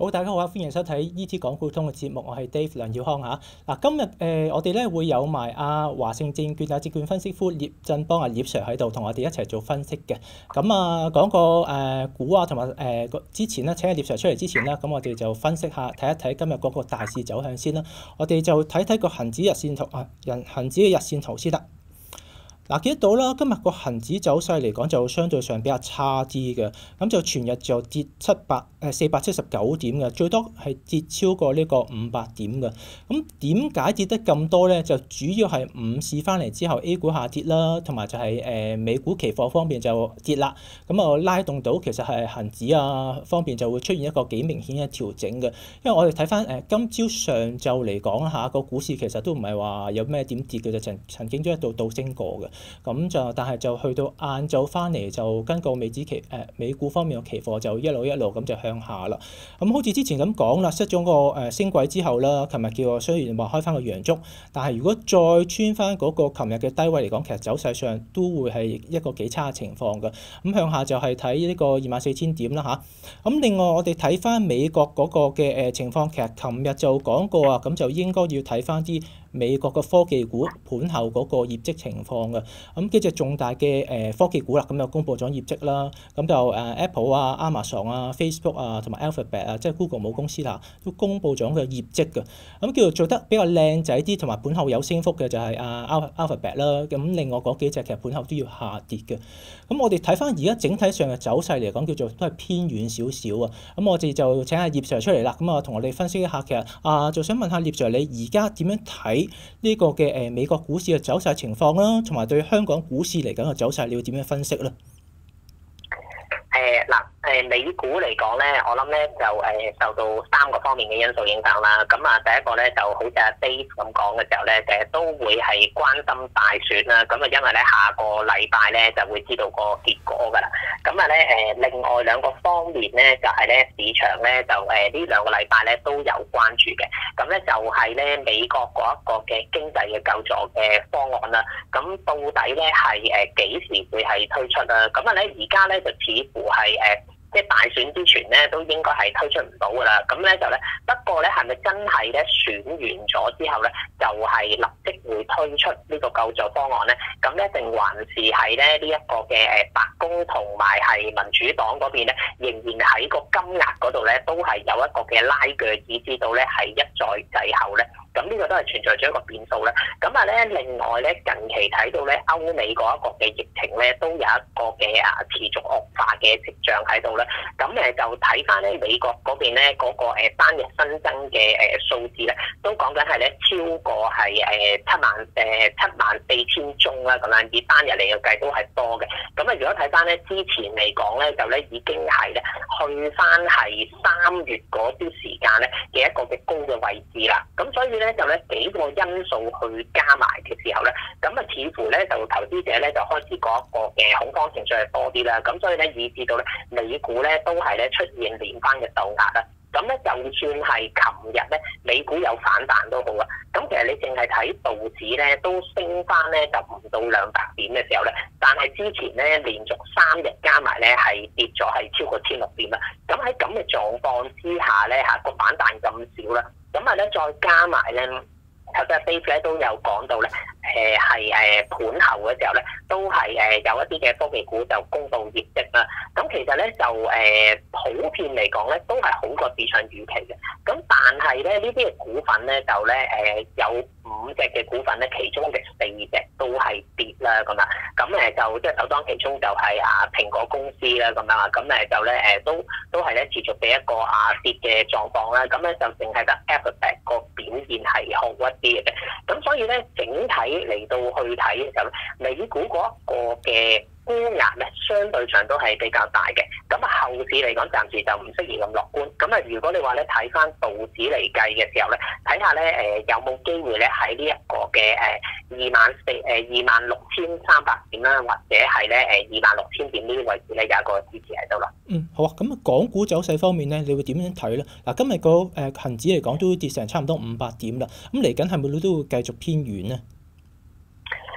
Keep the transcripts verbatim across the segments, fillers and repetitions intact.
好，大家好啊！歡迎收睇 E T 港股通嘅節目，我係 Dave 梁耀康嚇。嗱，今日誒、呃、我哋咧會有埋阿華盛證券啊證券分析師聶振邦啊聶 Sir 喺度，同我哋一齊做分析嘅。咁啊講個誒、呃、股啊，同埋誒之前咧請阿聶 Sir 出嚟之前咧，咁我哋就分析下睇一睇今日嗰個大市走向先啦。我哋就睇睇個恆指日線圖啊，人恆指嘅日線圖先得。嗱，見得到啦，今日個恆指走勢嚟講就相對上比較差啲嘅，咁就全日就跌七百誒四百七十九點嘅，最多係跌超過呢個五百點嘅。咁點解跌得咁多咧？就主要係午市翻嚟之後 A 股下跌啦，同埋就係誒美股期貨方面就跌啦，咁啊拉動到其實係恆指啊方面就會出現一個幾明顯嘅調整嘅。因為我哋睇翻誒今朝上晝嚟講嚇個股市其實都唔係話有咩點跌嘅，就曾曾經都一度倒升過嘅。咁就但係就去到晏晝翻嚟就根據美指期誒、呃、美股方面嘅期貨就一路一路咁就向下啦。咁好似之前咁講啦，失咗個誒升軌之後啦，琴日叫我雖然話開翻個陽燭，但係如果再穿翻嗰個琴日嘅低位嚟講，其實走勢上都會係一個幾差嘅情況嘅。咁向下就係睇呢個二萬四千點啦吓，咁另外我哋睇翻美國嗰個嘅誒情況，其實琴日就講過啊，咁就應該要睇翻啲美國嘅科技股盤後嗰個業績情況嘅。咁幾隻重大嘅誒科技股啦，咁就公布咗業績啦。咁就誒 Apple 啊、Amazon 啊、Facebook 啊同埋 Alphabet 啊，即係 Google 母公司啦，都公布咗佢業績嘅。咁叫做做得比較靚仔啲，同埋盤後有升幅嘅就係啊 Alphabet 啦。咁另外嗰幾隻其實盤後都要下跌嘅。咁我哋睇翻而家整體上嘅走勢嚟講，叫做都係偏遠少少啊。咁我哋就請阿葉 Sir 出嚟啦。咁啊，同我哋分析一下，其實啊，就想問下葉 Sir，你而家點樣睇呢個嘅誒美國股市嘅走勢情況啦，同埋對香港股市嚟緊嘅走勢，你要點樣分析咧？ 誒嗱，誒美股嚟講咧，我諗咧就誒受到三個方面嘅因素影響啦。咁啊，第一個咧就好似阿 Dave 咁講嘅時候咧，誒都會係關心大選啦。咁啊，因為咧下個禮拜咧就會知道個結果㗎啦。咁啊咧誒，另外兩個方面咧就係咧市場咧就誒呢兩個禮拜咧都有關注嘅。咁咧就係咧美國嗰一個嘅經濟嘅救助嘅方案啦。咁到底咧係誒幾時會係推出啊？咁啊咧而家咧就似乎係誒，即係大選之前咧，都應該係推出唔到噶啦。咁咧就咧，不過咧係咪真係咧選完咗之後咧，就係立即會推出呢個救助方案咧？咁咧定還是係咧呢一個嘅誒白宮同埋係民主黨嗰邊咧，仍然喺個金額嗰度咧，都係有一個嘅拉鋸，以至到咧係一再滯後咧。咁呢個都係存在咗一個變數咧。咁啊咧，另外咧近期睇到咧歐美嗰一個嘅疫情咧，都有一個嘅啊持續惡化嘅跡象喺度咧。咁誒就睇翻咧美國嗰邊咧嗰個誒單日新增嘅誒數字咧，都講緊係咧超過係誒七萬誒七萬四千宗啦，咁樣以單日嚟計都係多嘅。咁啊，如果睇翻咧之前嚟講咧，就咧已經係咧去翻係三月嗰啲時間咧嘅一個嘅高嘅位置啦。咁所以咧就咧幾個因素去加埋嘅時候咧，咁啊似乎咧就投資者咧就開始嗰一個嘅恐慌情緒係多啲啦。咁所以咧以至到咧美股咧都係咧出現連番嘅受壓啦。咁咧就算係琴日咧美股有反彈都好啊。咁其實你淨係睇道指咧都升翻咧就唔到兩百點嘅時候咧，但係之前咧連續三日加埋咧係跌咗係超過千六點啦。咁喺咁嘅狀況之下咧嚇個反彈咁少啦。咁啊咧，再加埋咧，頭先阿 Dave 咧都有講到咧，誒係誒盤後嘅時候咧，都係誒有一啲嘅科技股就公布業績啦。咁其實咧就誒普遍嚟講咧，都係好過市場預期嘅。咁但係咧呢啲嘅股份咧就咧誒有五隻嘅股份咧，其中嘅四隻都係跌啦咁啊。咁誒就即係首當其衝就係啊蘋果公司啦咁樣啊。咁誒就咧誒都都係咧持續嘅一個啊跌嘅狀況啦。咁咧就淨係得 Alphabet 個表現係好一啲嘅啫。咁所以咧整體嚟到去睇嘅時候咧，美股嗰一個嘅沽壓咧，相對上都係比較大嘅。咁啊，後市嚟講，暫時就唔適宜咁樂觀。咁啊，如果你話咧睇翻道指嚟計嘅時候咧，睇下咧誒有冇機會咧喺呢一個嘅誒二萬四誒二萬六千三百點啦，或者係咧誒二萬六千點呢啲位置咧有一個支持喺度啦。 嗯，好啊。咁啊，港股走勢方面咧，你會點樣睇咧？嗱，今日個誒恆指嚟講都跌成差唔多五百點啦。咁嚟緊係咪都會繼續偏軟咧？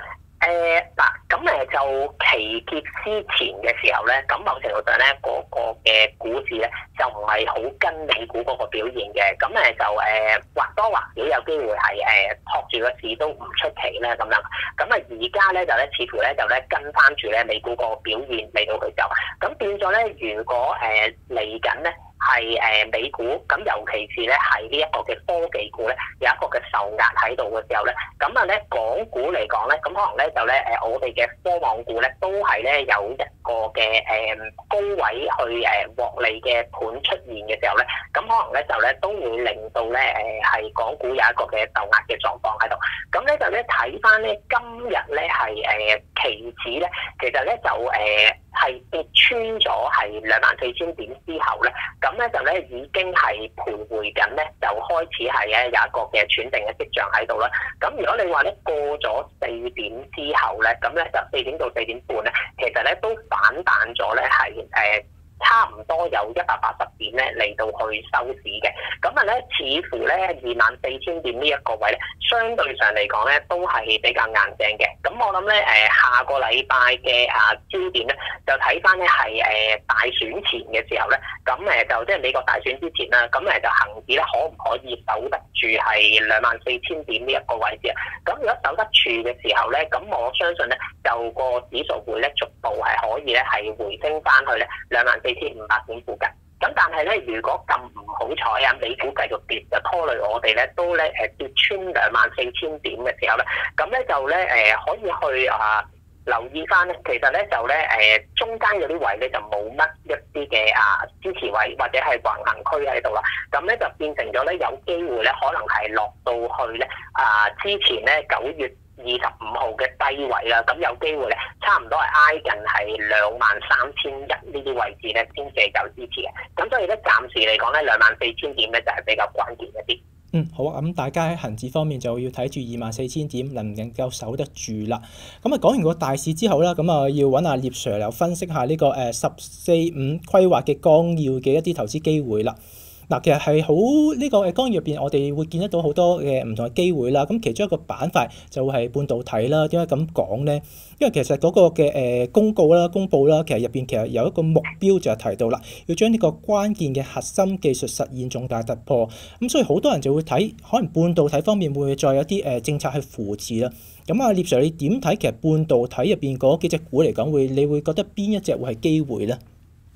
誒嗱，咁誒就期結之前嘅時候咧，咁某程度上咧嗰、那個嘅股市咧就唔係好跟美股嗰個表現嘅，咁誒就誒、呃、或多或少有機會係誒托住個市都唔出奇咧咁樣。咁啊而家咧就咧似乎咧就咧跟翻住咧美股個表現嚟到去走，咁變咗咧如果誒嚟緊咧。係誒美股，咁尤其是咧係呢一個嘅科技股咧，有一個嘅受壓喺度嘅時候咧，咁啊咧港股嚟講咧，咁可能咧就咧誒我哋嘅科網股咧都係咧有一個嘅誒高位去誒獲利嘅盤出現嘅時候咧，咁可能咧就咧都會令到咧誒係港股有一個嘅受壓嘅狀況喺度。咁咧就咧睇翻咧今日咧係誒期指咧，其實咧就誒。呃係跌穿咗係兩萬四千點之後咧，咁咧就咧已經係徘徊緊咧，就開始係咧有一個嘅喘定嘅跡象喺度啦。咁如果你話咧過咗四點之後咧，咁咧就四點到四點半咧，其實咧都反彈咗咧係誒。差唔多有一百八十點咧嚟到去收市嘅，咁啊咧似乎咧二萬四千點呢一個位咧，相對上嚟講咧都係比較硬淨嘅。咁我諗咧誒下個禮拜嘅啊焦點咧，就睇翻咧係誒大選前嘅時候咧，咁誒就即係美國大選之前啦，咁誒就恆指咧可唔可以守得住係兩萬四千點呢一個位置啊？咁如果守得住嘅時候咧，咁我相信咧就個指數會咧逐步係可以咧係回升翻去咧兩萬四千五百點附近，咁但係咧，如果咁唔好彩啊，美股繼續跌，就拖累我哋咧，都咧誒跌穿兩萬四千點嘅時候咧，咁咧就咧誒可以去啊留意翻咧，其實咧就咧誒中間嗰啲位咧就冇乜一啲嘅啊支持位或者係橫行區喺度啦，咁咧就變成咗咧有機會咧可能係落到去咧啊之前咧九月二十五號嘅低位啦，咁有機會咧，差唔多係挨近係兩萬三千一呢啲位置咧，先至有支持嘅。咁所以咧，暫時嚟講咧，兩萬四千點咧就係比較關鍵一啲。 嗯，好啊，咁大家喺恆指方面就要睇住二萬四千點能唔能夠守得住啦。咁啊，講完個大市之後啦，咁啊要揾阿聶 Sir 嚟分析下呢個誒十四五規劃嘅綱要嘅一啲投資機會啦。嗱，其實係好呢個誒綱要入邊，我哋會見得到好多嘅唔同嘅機會啦。咁其中一個板塊就會係半導體啦。點解咁講咧？因為其實嗰個嘅誒公告啦、公佈啦，其實入邊其實有一個目標就係提到啦，要將呢個關鍵嘅核心技術實現重大突破。咁所以好多人就會睇，可能半導體方面會再有啲誒政策去扶持啦。咁啊，聶 Sir 你點睇？其實半導體入邊嗰幾隻股嚟講，會你會覺得邊一隻會係機會咧？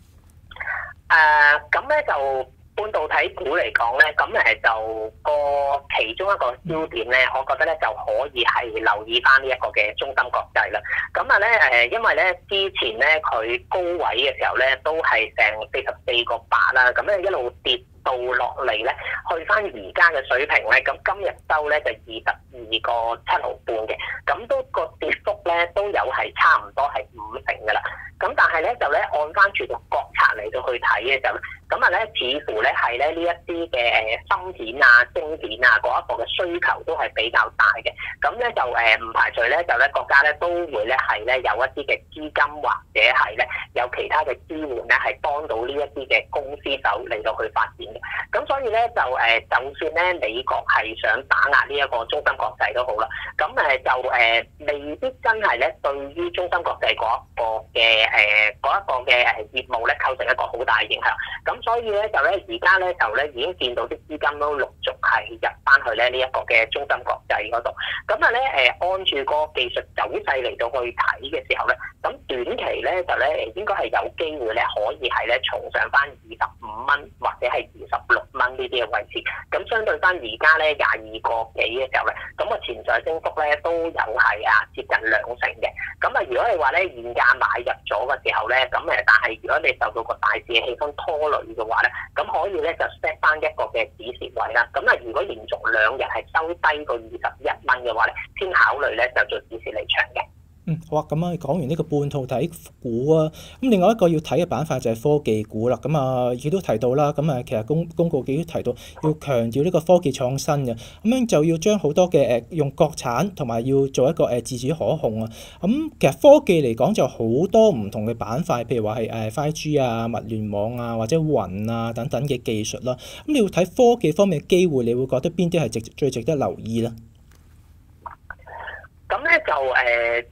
誒，咁咧就。半導體股嚟講咧，咁誒就個其中一個焦點咧，我覺得咧就可以係留意翻呢一個嘅中芯國際啦。咁啊咧誒，因為咧之前咧佢高位嘅時候咧都係成四十四個八啦，咁咧一路跌到落嚟咧，去翻而家嘅水平咧，咁今日收咧就二十二個七毫半嘅，咁都個跌幅咧都有係差唔多係五成噶啦。咁但係咧就咧按翻住個國策嚟到去睇嘅時候咧，咁啊咧似乎咧係咧呢一啲嘅誒芯片啊、晶片啊嗰一個嘅需求都係比較大嘅。咁咧就誒唔排除咧就咧國家咧都會咧係咧有一啲嘅資金或者係咧有其他嘅支援咧係幫到呢一啲嘅公司手嚟到去發展嘅。咁所以咧就誒就算咧美國係想打壓呢一個中芯國際都好啦，咁誒就誒未必真係咧對於中芯國際嗰一個嘅誒嗰一個嘅誒業務咧構成一個好大嘅影響。咁所以咧就咧而家咧就咧已經見到啲資金都陸續係入翻去咧呢一個嘅中芯國際嗰度。咁啊咧誒按住個技術走勢嚟到去睇嘅時候咧，咁短期咧就咧應該係有機會咧可以係咧重上翻二十五蚊或者係二十六蚊呢啲嘅位置。咁相對翻而家咧廿二個幾嘅時候咧，咁個潛在升幅咧都有係啊接近兩成嘅。咁啊如果你話咧現價買入咗嘅時候咧，咁誒但係如果你受到個大市嘅氣氛拖累嘅話咧，咁可以咧就 set 翻一個嘅止蝕位啦。咁啊如果連續兩日係收低過二十一蚊嘅話咧，先考慮咧就做止蝕離場嘅。 嗯，好啊，咁啊講完呢個半導體股啊，咁另外一個要睇嘅板塊就係科技股啦。咁啊，亦都提到啦，咁啊其實公公告亦都提到要強調呢個科技創新嘅，咁樣就要將好多嘅誒用國產同埋要做一個誒自主可控啊。咁其實科技嚟講就好多唔同嘅板塊，譬如話係誒 五 G 啊、物聯網啊或者雲啊等等嘅技術啦。咁你要睇科技方面嘅機會，你會覺得邊啲係值最值得留意咧？ 咁咧就誒。呃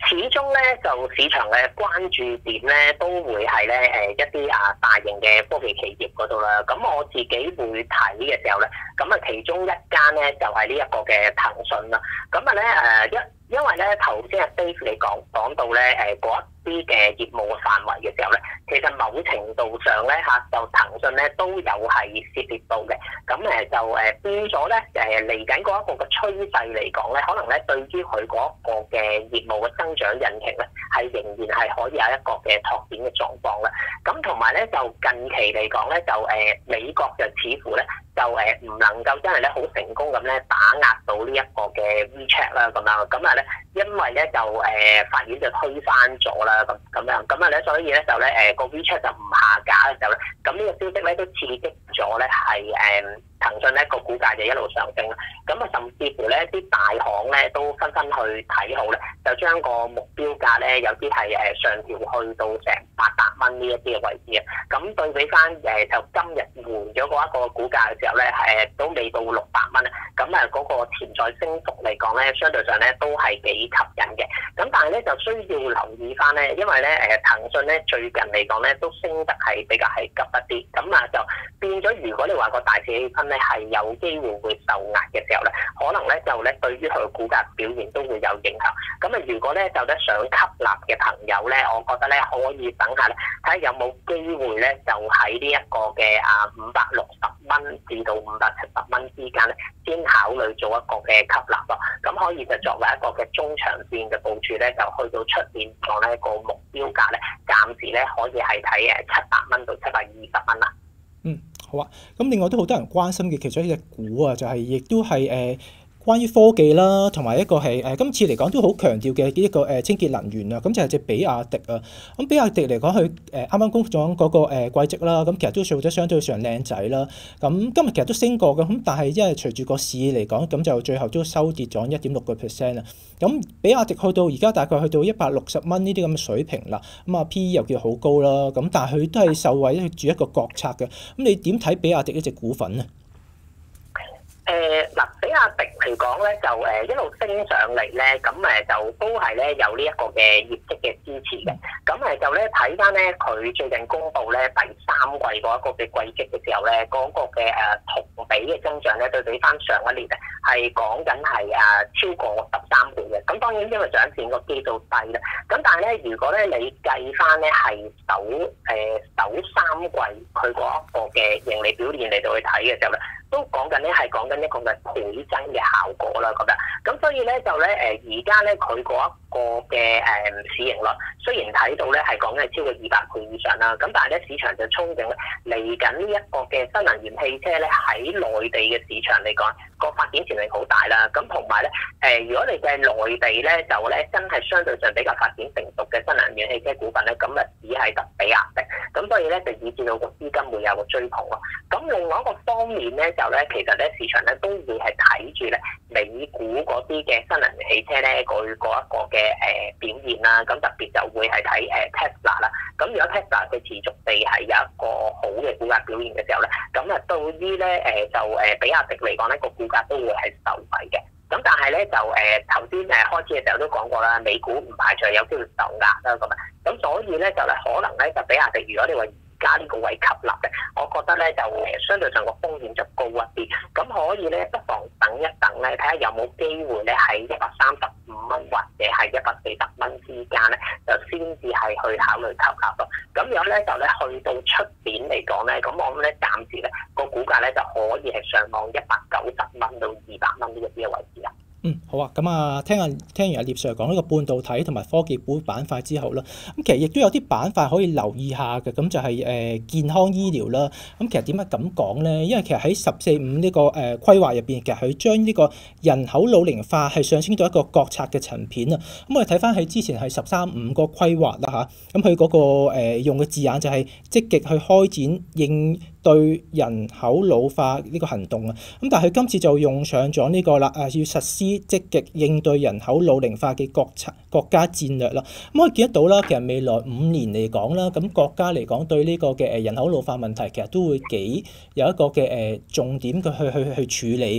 始終咧就市場嘅關注點咧都會係咧誒一啲啊大型嘅科技企業嗰度啦。咁我自己會睇嘅時候咧，咁啊其中一間咧就係呢一個嘅騰訊啦。咁啊咧誒一因為咧頭先阿 Dave 你講講到咧誒嗰一啲嘅業務嘅範圍嘅時候咧，其實某程度上咧嚇就騰訊咧都有係涉獵到嘅。咁誒就誒變咗咧誒嚟緊嗰一個嘅趨勢嚟講咧，可能咧對於佢嗰個嘅業務嘅增長引擎咧，係仍然係可以有一個嘅拓展嘅狀況啦。咁同埋咧就近期嚟講咧，就誒、呃、美國就似乎咧就誒唔能夠真係咧好成功咁咧打壓到呢一個嘅 WeChat 啦咁樣。咁啊咧因為咧就誒、呃、法院就推翻咗啦咁咁樣。咁啊咧所以咧就咧誒個 WeChat 就唔下架嘅時候咧，咁呢個消息咧都刺激咗咧係誒騰訊咧個股價就一路上升啦。咁啊甚至乎咧啲大行咧都紛紛去睇好咧，就將個目標價咧有啲係誒上調去到成八百蚊呢一啲嘅位置啊。咁對比翻誒就今日換咗嗰一個股價嘅時候咧，誒都未到六百蚊啊。咁啊嗰個潛在升幅嚟講咧，相對上咧都係幾吸引嘅。咁但係咧就需要留意翻咧，因為咧誒騰訊咧最近嚟講咧都升得係比較係急一啲。咁啊就變咗，如果你話個大市氣氛咧係有機會會受壓嘅時候咧，可能咧就咧對於佢股價表現都會有影響。咁啊，如果咧就咧想吸納嘅朋友咧，我覺得咧可以等下咧睇下有冇機會咧，就喺呢一個嘅啊五百六十蚊至到五百七十蚊之間咧，先考慮做一個嘅吸納咯。咁可以就作為一個嘅中長線嘅部署咧，就去到出年講咧個目標價咧，暫時咧可以係睇誒七百蚊到七百二十蚊啦。 嗯，好啊。咁另外都好多人關心嘅其中一隻股啊，就係、是、亦都係誒。呃關於科技啦，同埋一個係誒、呃、今次嚟講都好強調嘅一個誒、呃、清潔能源啊，咁就係隻比亞迪啊。咁比亞迪嚟講，佢誒啱啱公布咗嗰個誒、呃、季績啦，咁其實都做得相對上靚仔啦。咁今日其實都升過嘅，咁但係因為隨住個市嚟講，咁就最後都收跌咗一點六個 percent 啊。咁比亞迪去到而家大概去到一百六十蚊呢啲咁嘅水平啦，咁啊 P E 又叫好高啦。咁但係佢都係受惠住一個國策嘅。咁你點睇比亞迪呢隻股份呢？ 誒嗱、呃，比亞迪嚟講咧，就誒一路升上嚟咧，咁誒就都係咧有呢一個嘅業績嘅支持嘅。咁誒就咧睇翻咧，佢最近公布咧第三季嗰一個嘅季績嘅時候咧，嗰、那個嘅誒同比嘅增長咧，對比翻上一年咧，係講緊係誒超過十三倍嘅。咁當然因為上一年個基數低啦，咁但係咧，如果咧你計翻咧係首誒、呃、首三季佢嗰一個嘅盈利表現嚟到去睇嘅時候咧，都講緊咧係講緊一個嘅倍增嘅效果啦，覺得咁所以咧就咧誒而家咧佢嗰一個嘅誒市盈率雖然睇到咧係講緊係超過二百倍以上啦，咁但係咧市場就憧憬咧嚟緊呢一個嘅新能源汽車咧喺內地嘅市場嚟講個發展潛力好大啦，咁同埋咧誒如果你嘅內地咧就咧真係相對上比較發展成熟嘅新能源汽車股份咧，咁啊只係得比亞迪，咁所以咧就以至到個資金會有個追捧咯。咁另外一個方面咧就咧其實咧市場咧都會係睇住咧美股嗰啲嘅新能源汽車咧佢嗰一個嘅誒表現啦，咁特別就會係睇誒 Tesla 啦。咁如果 Tesla 佢持續地係有一個好嘅股價表現嘅時候咧，咁啊到啲咧誒就誒比亞迪嚟講咧個股價都會係受惠嘅。咁但係咧就誒頭先誒開始嘅時候都講過啦，美股唔排除有機會受壓啦咁啊，咁所以咧就咧可能咧就比亞迪如果你話加呢個位吸納嘅，我覺得咧就誒相對上個風險就高一啲，咁可以咧不妨等一等咧，睇下有冇機會咧喺一百三十五蚊或者係一百四十蚊之間咧，就先至係去考慮吸納咯。咁樣咧就咧去到出年嚟講咧，咁我諗咧暫時咧個股價咧就可以係上望一百九十蚊到二百蚊呢一啲嘅位置啦。 嗯，好啊，咁啊，聽下聽完阿聶 Sir 講呢個半導體同埋科技股板塊之後啦，咁其實亦都有啲板塊可以留意下嘅，咁就係、是、誒、呃、健康醫療啦。咁其實點解咁講咧？因為其實喺十四五呢個誒規劃入邊，其實佢將呢個人口老齡化係上升到一個國策嘅層面啊。咁我哋睇翻喺之前係十三五個規劃啦嚇，咁佢嗰個、呃、用嘅字眼就係積極去開展應對人口老化呢個行動啊。咁但係佢今次就用上咗呢個啦，啊要實施積極應對人口老齡化嘅國策國家戰略啦。咁可以見得到啦，其實未來五年嚟講啦，咁國家嚟講對呢個嘅誒人口老化問題，其實都會幾有一個嘅誒重點嘅去去去處理嘅。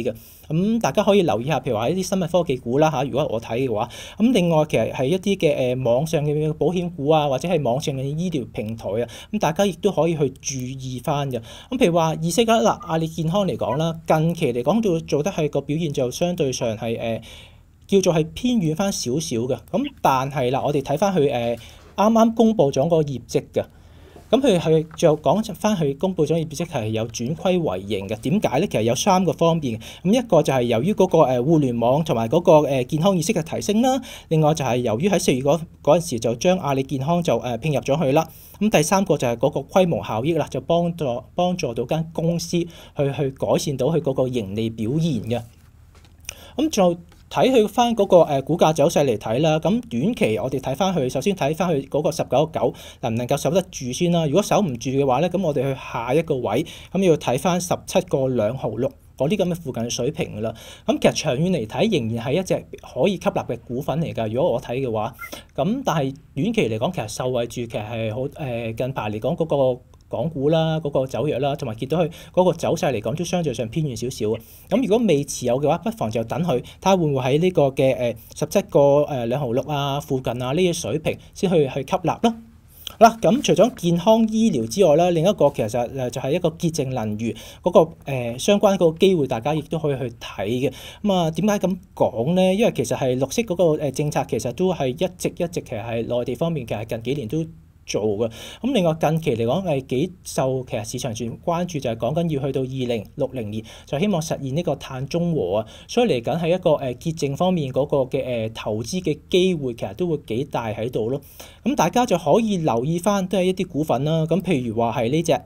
咁大家可以留意下，譬如話一啲生物科技股啦嚇，如果我睇嘅話，咁另外其實係一啲嘅誒網上嘅保險股啊，或者係網上嘅醫療平台啊，咁大家亦都可以去注意翻嘅。咁譬如話意識啦，阿里健康嚟講啦，近期嚟講做做得係個表現就相對上係誒、呃、叫做係偏遠翻少少嘅。咁但係啦，我哋睇翻佢誒啱啱公布咗個業績嘅。咁佢係就講翻佢公布咗業績係有轉虧為盈嘅。點解咧？其實有三個方面。咁一個就係由於嗰個誒互聯網同埋嗰個誒健康意識嘅提升啦。另外就係由於喺四月嗰嗰陣時就將阿里健康就誒併入咗去啦。咁第三個就係嗰個規模效益啦，就幫助幫助到間公司去去改善到佢嗰個盈利表現嘅。咁就睇佢翻嗰個誒股價走勢嚟睇啦，咁短期我哋睇翻佢，首先睇翻佢嗰個十九個九能唔能夠守得住先啦。如果守唔住嘅話咧，咁我哋去下一個位，咁要睇翻十七個兩毫六嗰啲咁嘅附近水平噶啦。咁其實長遠嚟睇，仍然係一隻可以吸納嘅股份嚟㗎。如果我睇嘅話，咁但係短期嚟講，其實受惠住其實係好誒近排嚟講嗰個港股啦，嗰個走弱啦，同埋見到佢嗰個走勢嚟講都相對上偏遠少少啊。咁如果未持有嘅話，不妨就等佢睇下會唔會喺呢個嘅誒十七個誒兩毫六啊附近啊呢啲水平先去去吸納咯。好啦，咁除咗健康醫療之外啦，另一個其實誒就係一個潔淨能源嗰個誒相關嗰個機會，大家亦都可以去睇嘅。咁啊，點解咁講咧？因為其實係綠色嗰個誒政策其實都係一直一直其實係內地方面其實近幾年都做嘅。咁另外近期嚟講係幾受其實市場上關注，就係講緊要去到二零六零年就希望實現呢個碳中和啊，所以嚟緊係一個誒潔淨方面嗰個嘅誒投資嘅機會其實都會幾大喺度咯。咁大家就可以留意翻都係一啲股份啦。咁譬如話係呢隻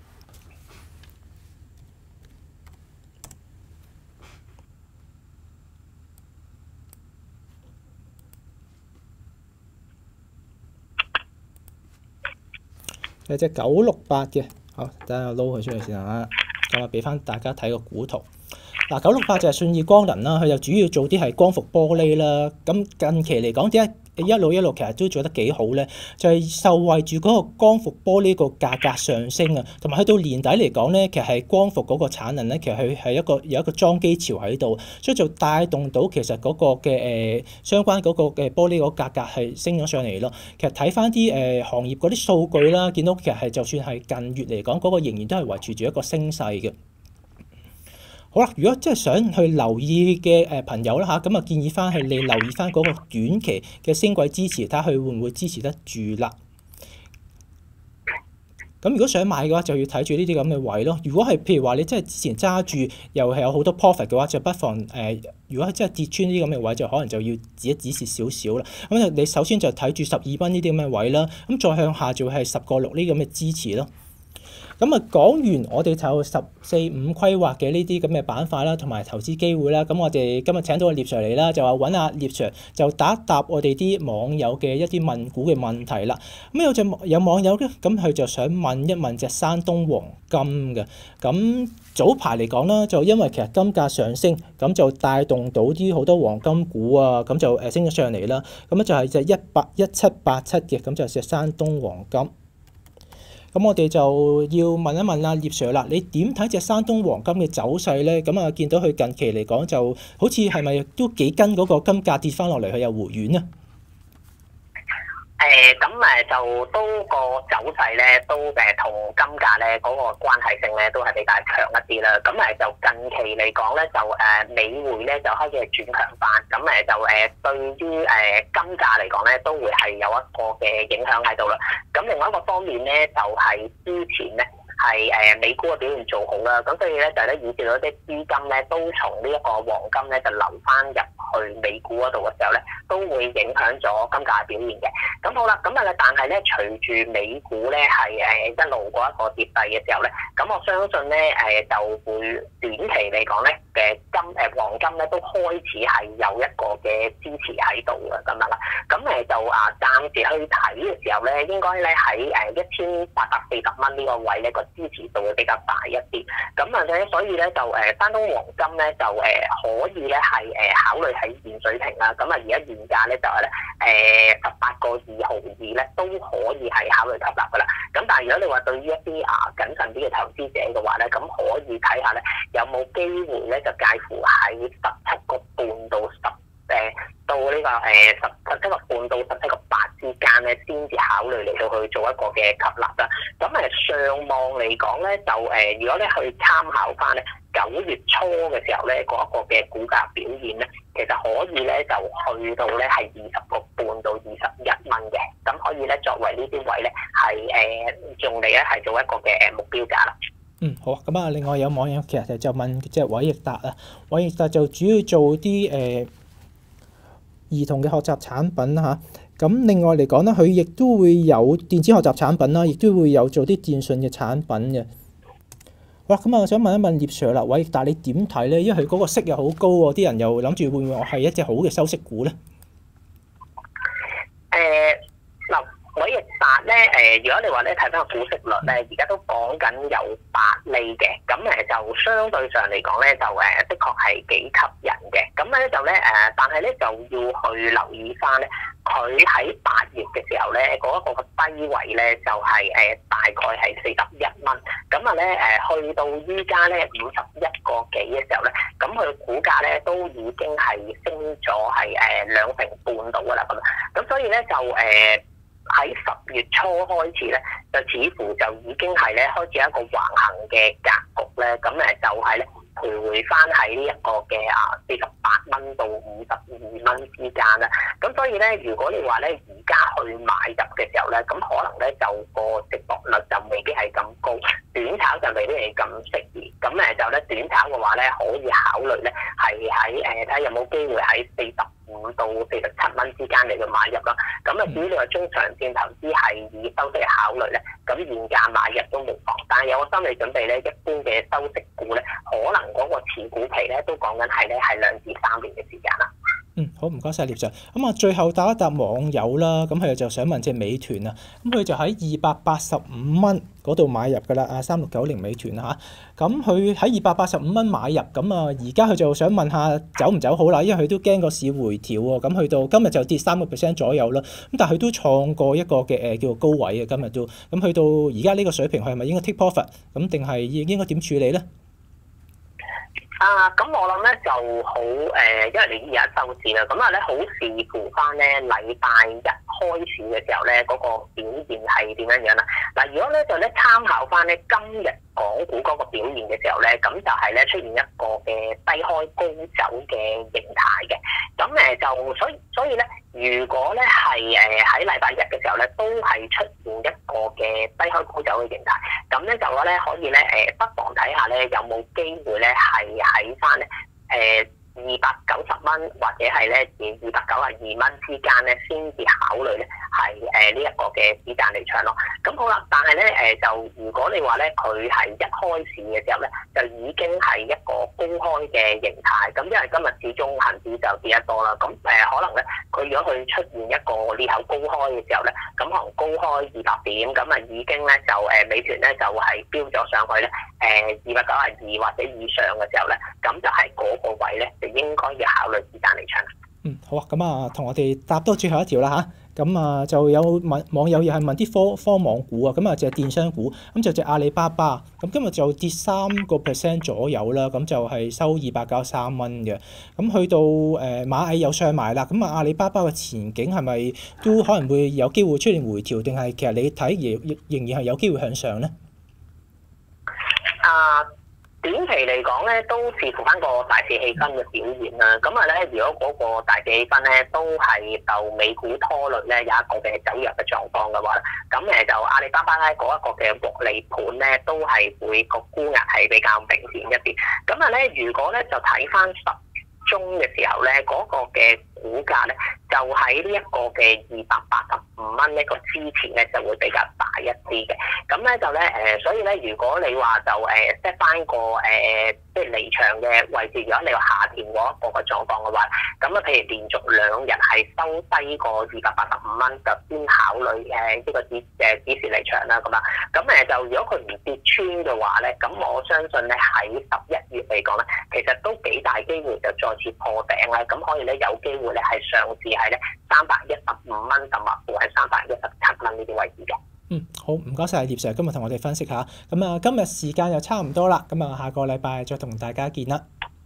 有隻九六八嘅，好，等下撈佢出嚟先嚇。咁啊，俾翻大家睇個股圖。嗱，九六八就係信義光能啦，佢就主要做啲係光伏玻璃啦。咁近期嚟講，點解一路一路其實都做得幾好咧？就係、是、受惠住嗰個光伏玻璃個價格上升啊，同埋去到年底嚟講咧，其實係光伏嗰個產能咧，其實佢係一個有一個裝機潮喺度，所以就帶動到其實嗰個嘅誒、呃、相關嗰個嘅玻璃嗰個價格係升咗上嚟咯。其實睇翻啲誒行業嗰啲數據啦，見到其實係就算係近月嚟講，嗰、那個仍然都係維持住一個升勢嘅。好啦，如果真係想去留意嘅誒朋友啦嚇，咁啊建議翻係你留意翻嗰個短期嘅升軌支持，睇下佢會唔會支持得住啦。咁如果想買嘅話，就要睇住呢啲咁嘅位咯。如果係譬如話你真係之前揸住又係有好多 profit 嘅話，就不妨誒、呃，如果真係跌穿呢啲咁嘅位，就可能就要止一止蝕少少啦。咁就你首先就睇住十二蚊呢啲咁嘅位啦，咁再向下就係十個六呢啲咁嘅支持咯。咁啊，講完我哋就十四五規劃嘅呢啲咁嘅板塊啦，同埋投資機會啦。咁我哋今日請到個聶 Sir 嚟啦，就話揾阿聶 Sir 就答一答我哋啲網友嘅一啲問股嘅問題啦。咁有隻有網友咧，咁佢就想問一問隻山東黃金嘅。咁早排嚟講啦，就因為其實金價上升，咁就帶動到啲好多黃金股啊，咁就誒升咗上嚟啦。咁咧就係隻一八一七八七嘅，咁就係隻山東黃金。咁我哋就要問一問阿聶 Sir 啦，你點睇隻山東黃金嘅走勢咧？咁啊，見到佢近期嚟講就好似係咪都幾跟嗰個金價跌翻落嚟，佢又回軟啊？ 誒咁誒就都個走勢咧，都誒同金價咧嗰個關係性咧都係比較強一啲啦。咁誒就近期嚟講咧，就誒美匯咧就開始係轉強翻。咁誒就誒對於誒金價嚟講咧，都會係有一個嘅影響喺度啦。咁另外一個方面咧，就係之前咧係誒美股嘅表現做好啦。咁所以咧就咧以至到啲資金咧都從呢一個黃金咧就流翻入去美股嗰度嘅時候咧，都會影響咗金價嘅表現嘅。咁好啦，咁啊，但係咧，隨住美股咧係誒一路過一個跌勢嘅時候咧，咁我相信咧誒就會短期嚟講咧嘅金誒黃金咧都開始係有一個嘅支持喺度嘅咁樣啦。咁誒就啊暫時去睇嘅時候咧，應該咧喺誒一千八百四十蚊呢個位咧個支持度會比較大一啲。咁啊咧，所以咧就誒山東黃金咧就誒可以咧係誒考慮喺現水平啦。咁啊而家現價咧就係咧誒十八個二毫二咧都可以係考慮吸納噶啦，咁但但係如果你話對於一啲啊謹慎啲嘅投資者嘅話咧，咁可以睇下咧有冇機會咧就介乎喺十七個半到十誒到呢個誒十十七個半到十七個八之間咧，先至考慮嚟到去做一個嘅吸納啦。咁誒上望嚟講咧，就誒如果咧去參考翻咧九月初嘅時候咧嗰一個嘅股價表現咧，其實可以咧就去到咧係二十個半到二十一蚊嘅，咁可以咧作為呢啲位咧係誒用嚟咧係做一個嘅誒目標價啦。 嗯，好啊。咁啊，另外有網友其實就問即係偉易達啊，偉易達就主要做啲誒、呃、兒童嘅學習產品啦嚇。咁另外嚟講咧，佢亦都會有電子學習產品啦，亦都會有做啲電訊嘅產品嘅。好啦，咁啊，我想問一問葉 Sir 啦，偉易達你點睇咧？因為佢嗰個息又好高喎，啲人又諗住會唔會係一隻好嘅收息股咧？ 誒嗱、呃，偉易達咧誒，如果你話咧睇翻個股息率咧，而家都講緊有八厘嘅，咁誒就相對上嚟講咧，就誒的確係幾吸引嘅。咁咧就咧誒，但係咧就要去留意翻咧，佢喺八月嘅時候咧，嗰、那、一個低位咧就係、是、誒大概係四十一蚊，咁啊咧誒去到依家咧五十一個幾嘅時候咧，咁佢股價咧都已經係升咗係誒兩成半到噶啦咁，咁所以咧就誒喺十月初開始咧，就似乎就已經係咧開始一個橫行嘅格局咧，咁誒就係咧徘徊翻喺呢一個嘅啊四十八蚊到五十二蚊之間啦。咁所以咧，如果你話咧而家去買入嘅時候咧，咁可能咧就個值博率就未必係咁高，短炒就未必係咁適宜。咁誒就咧短炒嘅話咧，可以考慮咧係喺誒睇下有冇機會喺四十五到四十七蚊之間嚟去買入啦。咁啊，至於你話中長線投資係以收息考慮咧，咁現價買入都無妨。但係有個心理準備咧，一般嘅收息股咧，可能嗰個持股期咧都講緊係咧係兩至三年嘅時間啦。 嗯，好，唔該晒葉 Sir。咁啊，最後答一答網友啦。咁佢就想問隻美團啊，咁佢就喺二百八十五蚊嗰度買入噶啦，啊三六九零美團啊嚇。咁佢喺二百八十五蚊買入，咁啊而家佢就想問下走唔走好啦，因為佢都驚個市回調喎。咁去到今日就跌三個 percent 左右啦。咁但係佢都創過一個嘅誒叫做高位啊，今日都。咁去到而家呢個水平，佢係咪應該 take profit？咁定係應該點處理咧？ 啊，咁我諗咧就好誒，因為你而家收市啦，咁啊咧好視乎翻咧禮拜日開市嘅時候咧嗰個表現係點樣樣啦。嗱，如果咧就咧參考翻咧今日港股嗰個表現嘅時候咧，咁就係咧出現一個嘅低開高走嘅形態嘅。咁誒就所以所以咧，如果咧係誒喺禮拜日嘅時候咧，都係出現一個嘅低開高走嘅形態，咁咧就話咧可以咧誒，不妨睇下咧有冇機會咧係喺翻咧誒二百九十蚊或者係咧二百九十二蚊之間咧，先至考慮咧係誒呢一個嘅子彈離場咯。咁好啦，但係咧誒就如果你話咧佢係一開市嘅時候咧，就已經係一個高開嘅形態。咁因為今日始終恆指就跌得多啦，咁誒可能咧佢如果佢出現一個裂口高開嘅時候咧，咁可能高開二百點，咁啊已經咧就誒美團咧就係飆咗上去咧誒二百九十二或者以上嘅時候咧，咁就係嗰個位咧就應該要考慮子彈離場。 嗯，好啊，咁啊，同我哋答多最後一條啦嚇。咁啊，就有問網友又係問啲科科網股啊，咁啊就係電商股，咁就隻阿里巴巴，咁今日就跌三個 percent 左右啦，咁就係收二百九十三蚊嘅。咁去到誒螞蟻有上埋啦，咁啊阿里巴巴嘅前景係咪都可能會有機會出現回調，定係其實你睇仍仍然係有機會向上咧？ 啊！短期嚟講咧，都視乎翻個大市氣氛嘅表現啦。咁啊咧，如果嗰個大市氣氛咧都係受美股拖累咧，有一個嘅走弱嘅狀況嘅話咧，咁誒就阿里巴巴咧嗰一個嘅獲利盤咧，都係會個沽壓係比較明顯一啲。咁啊咧，如果咧就睇翻十中嘅時候咧，嗰、那個嘅股價咧就喺呢一個嘅二百八十五蚊一個支持咧就會比較大一啲嘅。咁咧就咧誒、呃，所以咧如果你話就誒 set 翻個誒、呃、即係離場嘅位置，如果你話下調嗰一個嘅狀況嘅話，咁啊譬如連續兩日係收低個二百八十五蚊，就先考慮誒呢個指誒指示離場啦咁啊。咁誒就如果佢唔跌穿嘅話咧，咁我相信咧喺十一月嚟講咧，其實都幾大機會就再次破頂啦。咁可以咧有機會咧係上至係咧三百一十五蚊，甚至乎係三百一十七蚊呢啲位置嘅。 嗯，好，唔該晒葉 Sir 今日同我哋分析下。咁啊，今日時間又差唔多啦，咁啊，下個禮拜再同大家見啦。